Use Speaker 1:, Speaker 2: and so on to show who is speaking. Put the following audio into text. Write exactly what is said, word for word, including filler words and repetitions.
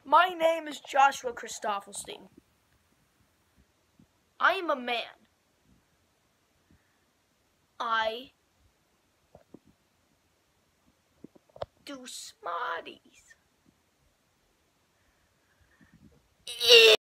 Speaker 1: My name is Joshua Christophelstein. I am a man. I do Smarties.